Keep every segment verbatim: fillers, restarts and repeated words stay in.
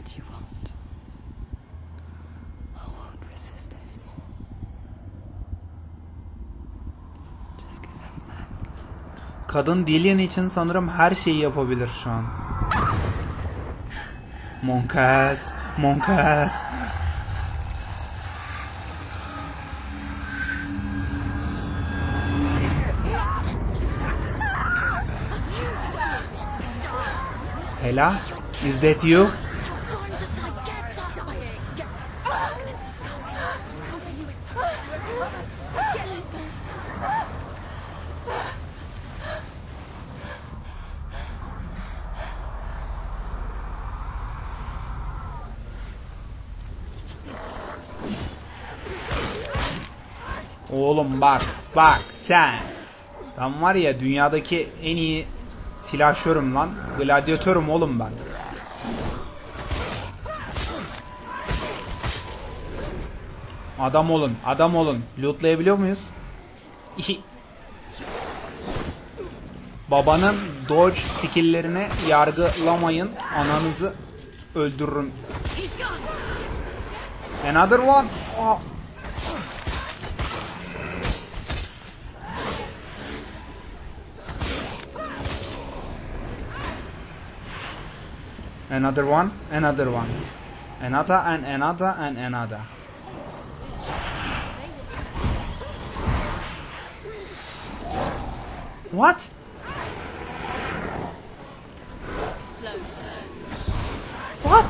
Kadın Dillian için sanırım her şeyi yapabilir şu an. Monkas, Monkas. Hela, is that you? Oğlum bak, bak sen. Ben var ya dünyadaki en iyi silahşörüm lan. Gladyatörüm oğlum ben. Adam olun, adam olun. Lootlayabiliyor muyuz? Babanın dodge skill'lerine yargılamayın. Ananızı öldürürüm. Another one. Oh. Another one, another one. Another and another and another. What? What?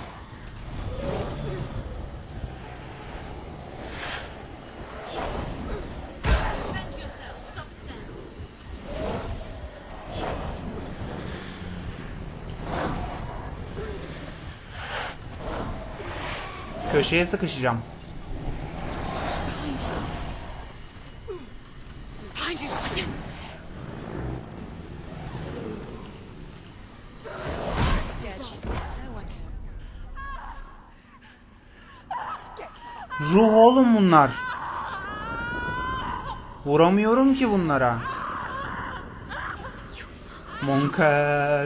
Köşeye sıkışacağım. Ruh oğlum bunlar. Vuramıyorum ki bunlara. Monkas.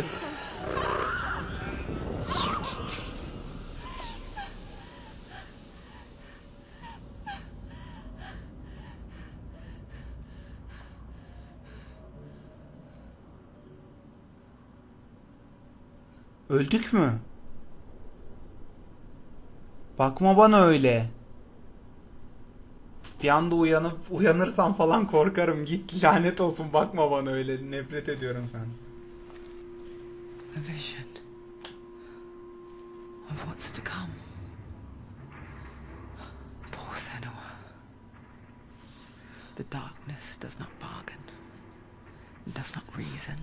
Öldük mü? Bakma bana öyle. Bir anda uyanıp uyanırsam falan korkarım. Git lanet olsun, bakma bana öyle. Nefret ediyorum sen. A vision of what's to come. Poor Senua. The darkness does not bargain. It does not reason.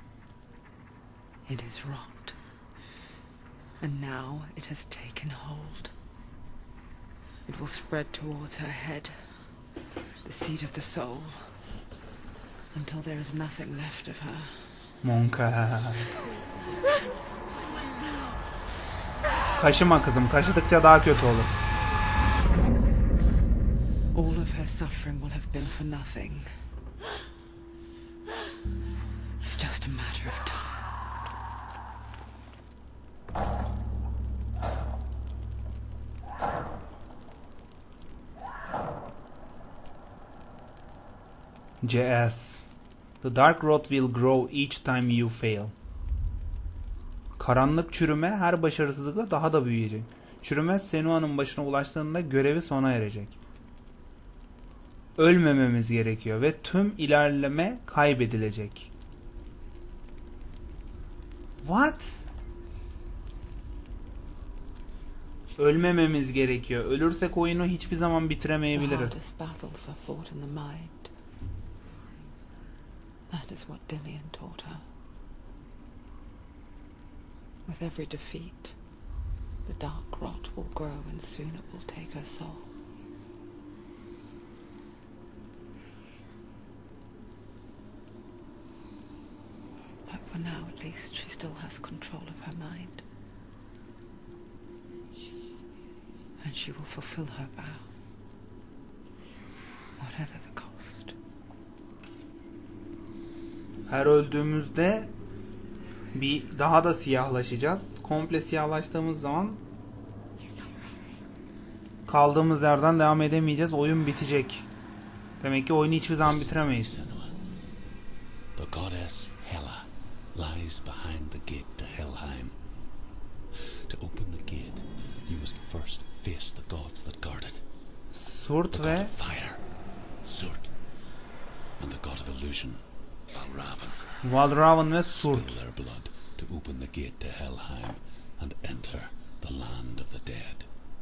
It is wrought. And now it has taken hold. It will spread towards her head, the seat of the soul, until there is nothing left of her. Monka. Kaşıma kızım, kaşıdıkça daha kötü olur. All of her suffering will have been for nothing. It's just a matter of time. C S. The dark rot will grow each time you fail. Karanlık çürüme her başarısızlıkla daha da büyüyecek. Çürüme Senua'nın başına ulaştığında görevi sona erecek. Ölmememiz gerekiyor ve tüm ilerleme kaybedilecek. What? Ölmememiz gerekiyor. Ölürsek oyunu hiçbir zaman bitiremeyebiliriz. That is what Dillian taught her. With every defeat, the dark rot will grow and soon it will take her soul. But for now, at least, she still has control of her mind. And she will fulfill her vow, whatever the cost. Her öldüğümüzde bir daha da siyahlaşacağız. komple siyahlaştığımız zaman kaldığımız yerden devam edemeyeceğiz. Oyun bitecek. Demek ki oyunu hiçbir zaman bitiremeyiz. The goddess Hela lies behind the gate to Helheim. To open the gate, you must first face the gods that guard it. Surt The ve god of fire, Surt, and the god of illusion, Valravan. Valravan ve Surt. Spill their blood to open the gate to Helheim and enter the land of the dead.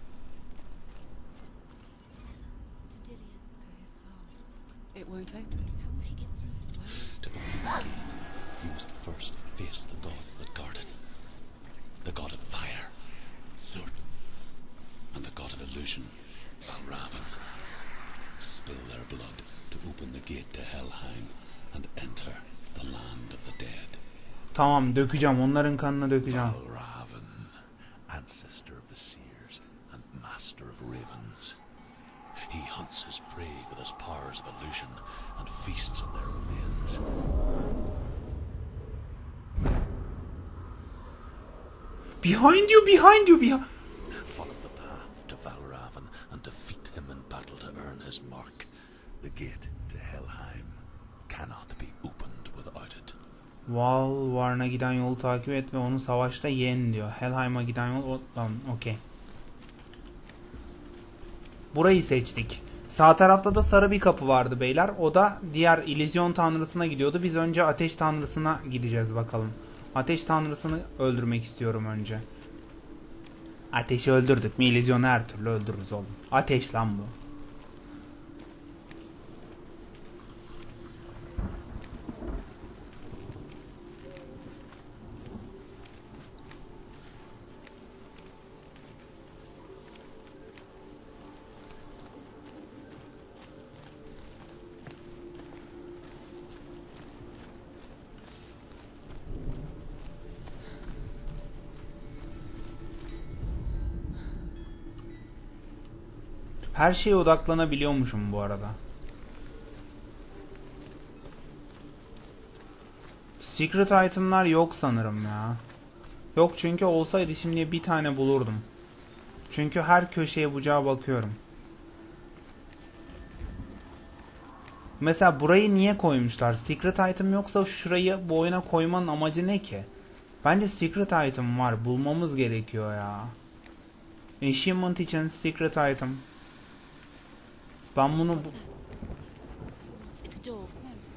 It won't open. To open the gate, you must first face the gods that guard it. The god of fire, Surt, and the god of illusion, Valravan. Spill their blood to open the gate to Helheim and enter the land of the dead. Tamam, dökeceğim. Onların kanını dökeceğim. Valravan, ancestor of the seers and master of ravens. He hunts his prey with his powers of illusion and feasts on their remains. Behind you, behind you, behind. Follow the path to Valravan and defeat him in battle to earn his mark. The gate to Helheim cannot be opened without it. Valvarn'a giden yolu takip et ve onu savaşta yen diyor. Helheim'a giden yol o... Tamam, okey. Burayı seçtik. Sağ tarafta da sarı bir kapı vardı beyler. O da diğer illüzyon tanrısına gidiyordu. Biz önce ateş tanrısına gideceğiz bakalım. Ateş tanrısını öldürmek istiyorum önce. Ateşi öldürdük mü illüzyonu her türlü öldürürüz oğlum. Ateş lan bu. Her şeye odaklanabiliyormuşum bu arada. Secret item'lar yok sanırım ya. Yok çünkü olsaydı şimdi bir tane bulurdum. Çünkü her köşeye bucağa bakıyorum. Mesela burayı niye koymuşlar? Secret item yoksa şurayı bu oyuna koymanın amacı ne ki? Bence secret item var. Bulmamız gerekiyor ya. Achievement için secret item. Ben bunu bu... It's a door.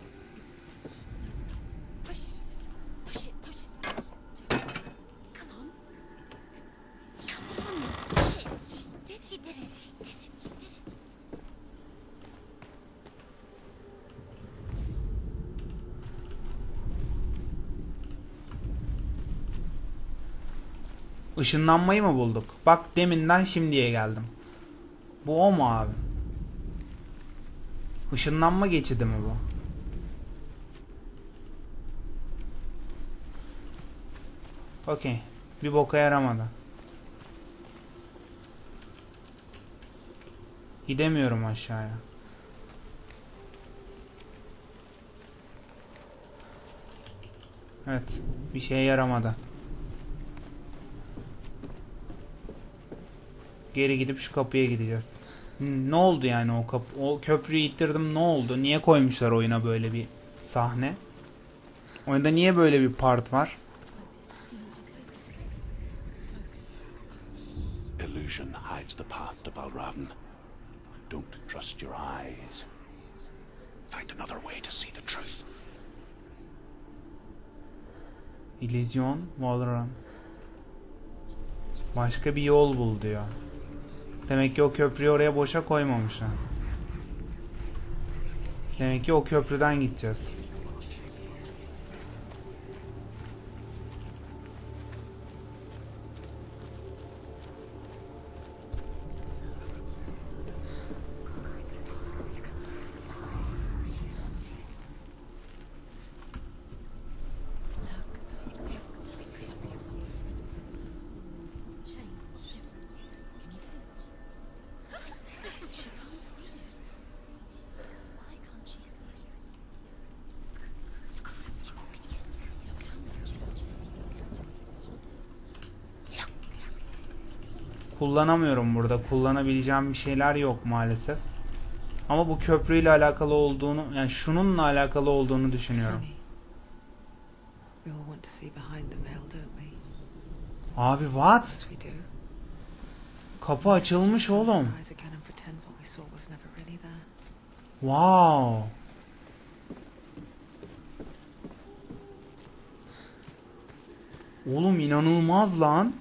Push it. Push it. Push it. Come on. Come on. Push it. She did. She did it. She did it. She did it. Işınlanmayı mı bulduk? Bak deminden şimdiye geldim. Bu o mu abi? Işınlanma geçidi mi bu? Okey. Bir boka yaramadı. Gidemiyorum aşağıya. Evet. Bir şeye yaramadı. Geri gidip şu kapıya gideceğiz. Ne oldu yani o kapı? O köprüyü ittirdim, ne oldu? Niye koymuşlar oyuna böyle bir sahne? Oyunda niye böyle bir part var? Illusion hides the path to Valravan. Don't trust your eyes. Find another way to see the truth. İllüzyon, Valravan. Başka bir yol bul diyor. Demek ki o köprüyü oraya boşa koymamışlar. Demek ki o köprüden gideceğiz. kullanamıyorum burada. Kullanabileceğim bir şeyler yok maalesef. Ama bu köprüyle alakalı olduğunu, yani şununla alakalı olduğunu düşünüyorum. Funny. We all want to see behind the veil, don't we? Abi what? Yes, we do. Kapı açılmış oğlum. Rise again and pretend what we saw was never really there. Wow. Oğlum inanılmaz lan.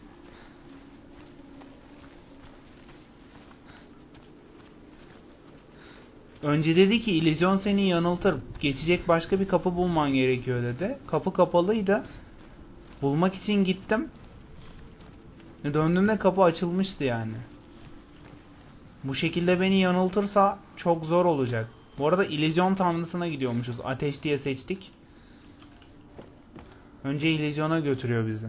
Önce dedi ki illüzyon seni yanıltır. Geçecek başka bir kapı bulman gerekiyor dedi. Kapı kapalıydı. Bulmak için gittim. E, Döndüğümde kapı açılmıştı yani. Bu şekilde beni yanıltırsa çok zor olacak. Bu arada illüzyon tanrısına gidiyormuşuz. Ateş diye seçtik. Önce illüzyona götürüyor bizi.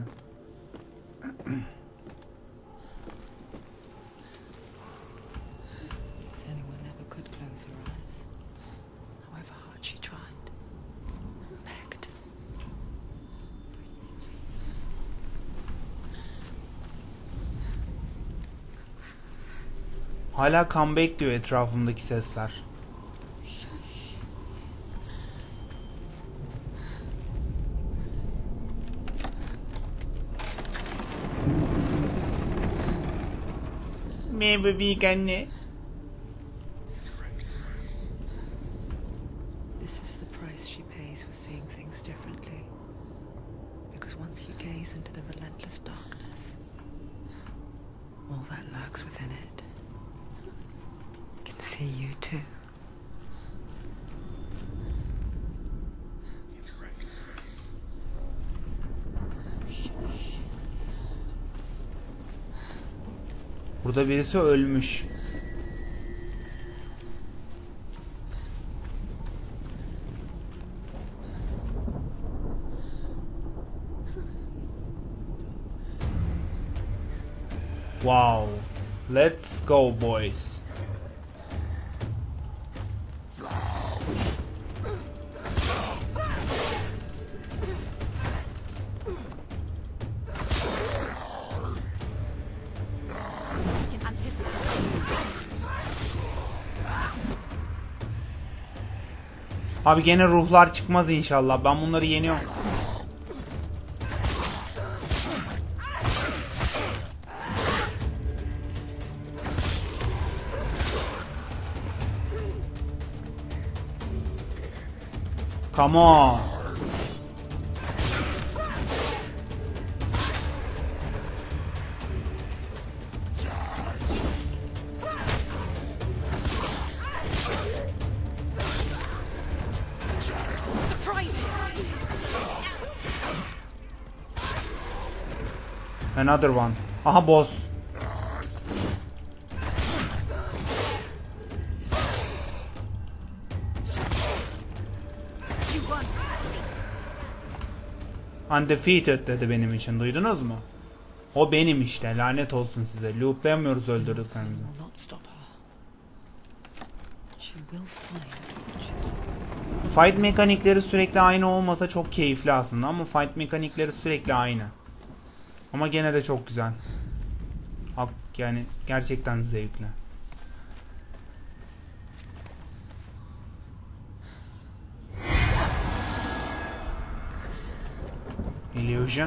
Senua never could close her eyes, however hard she tried. Begged. Hala comeback diyor etrafımdaki sesler. Merhaba büyük anne. This is the price she pays for seeing things differently. Because once you gaze into the relentless darkness, all that lurks within it can see you too. Burada birisi ölmüş. Wow. Let's go boys. We can anticipate. Abi gene ruhlar çıkmaz inşallah. Ben bunları yeniyorum. Come on. Another one. Aha boss. Undefeated dedi benim için. Duydunuz mu? O benim işte. Lanet olsun size. Looplayamıyoruz öldürdüklerimizi. Will not stop her. She will find what she's Fight mekanikleri sürekli aynı olmasa çok keyifli aslında ama fight mekanikleri sürekli aynı. Ama gene de çok güzel. Hak yani gerçekten zevkli. Illusion.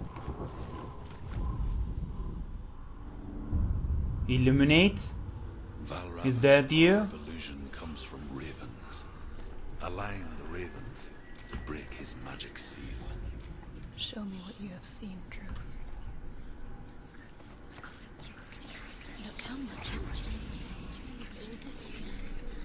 Illuminate. Valravn's Is that you? power of illusion comes from ravens. Align the ravens to break his magic seal. Show me what you have seen, Truth. Look how much it's changed. It's all different now.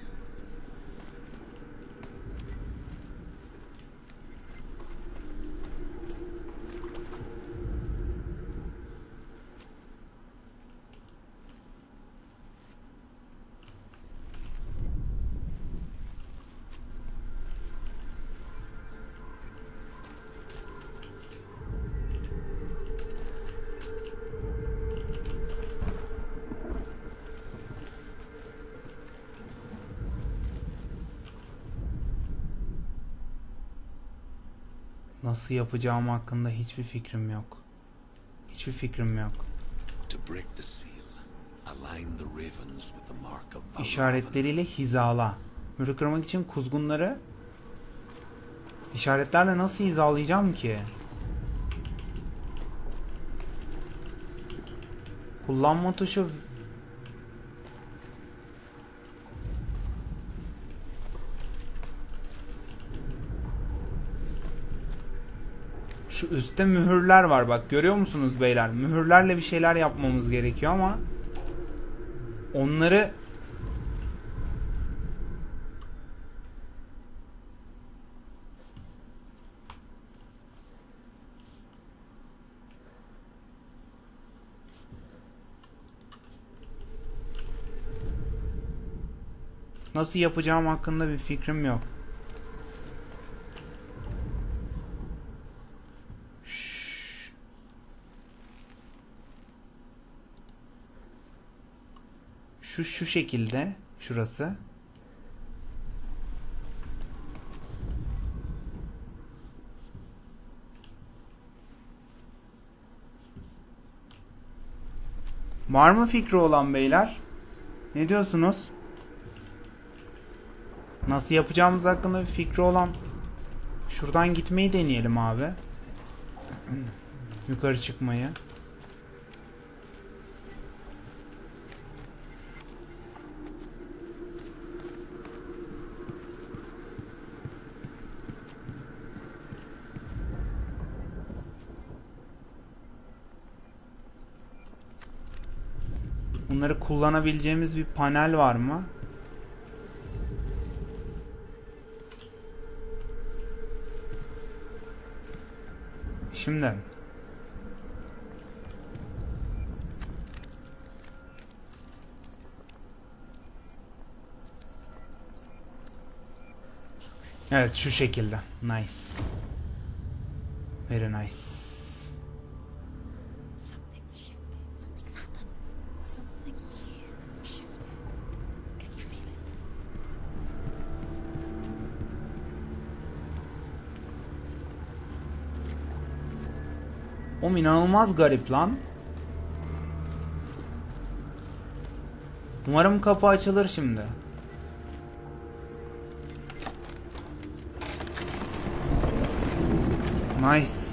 Nasıl yapacağım hakkında hiçbir fikrim yok. Hiçbir fikrim yok. To break the seal, Align the ravens with the mark of Valravn. İşaretleriyle hizala. Mührü kırmak için kuzgunları işaretlerle nasıl hizalayacağım ki? Kullanma tuşu. Şu üstte mühürler var, bak görüyor musunuz beyler? Mühürlerle bir şeyler yapmamız gerekiyor ama onları nasıl yapacağım hakkında bir fikrim yok. Şşş. Şu şu şekilde, şurası. Var mı fikri olan beyler? Ne diyorsunuz? Nasıl yapacağımız hakkında bir fikri olan, şuradan gitmeyi deneyelim abi. Yukarı çıkmayı. Bunları kullanabileceğimiz bir panel var mı? Şimdi evet, şu şekilde. Nice. Very nice. Something's shifted. Something's happened. Something huge shifted. Can you feel it? O inanılmaz garip lan. Umarım kapı açılır şimdi. Nice.